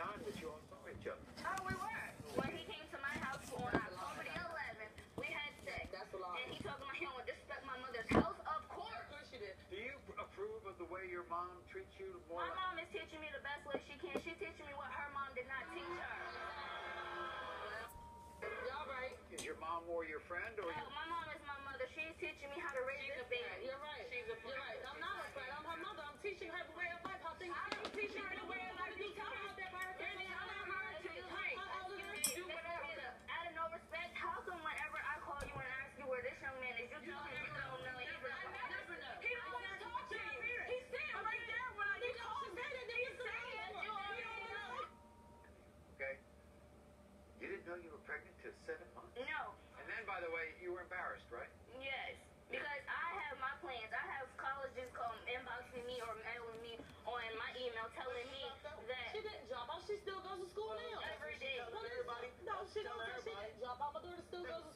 time that you all saw each other. Oh, we were. When he came to my house on October the 11th, we had sex. That's a lot. And he talking about he don't disrespect my mother's house. Of course. Of course you did. Do you approve of the way your mom treats you more? My mom is teaching me the best way she can. She's teaching me what her mom did not teach her. Y'all right. Is your mom more your friend or No, my mom is my mother. She's teaching me how to raise this baby. You're right. You're right. I'm not a friend. I'm her mother. I'm teaching her the way of life. How things I'm teaching her the way of life. You tell her out there by her family. Out of no respect, how come whenever I call you and ask you where this young man is, you tell me you don't know? Never know. He don't want to talk to you. He's sitting right there when I get called. Okay. You didn't know you were pregnant till 7 months? No. And then, by the way, you were embarrassed, right? Yes. Because I have my plans. I have colleges inboxing me or mailing me on my email telling me that She didn't drop out. She still goes to school now. every day. No, she don't. She didn't drop out. My daughter still goes to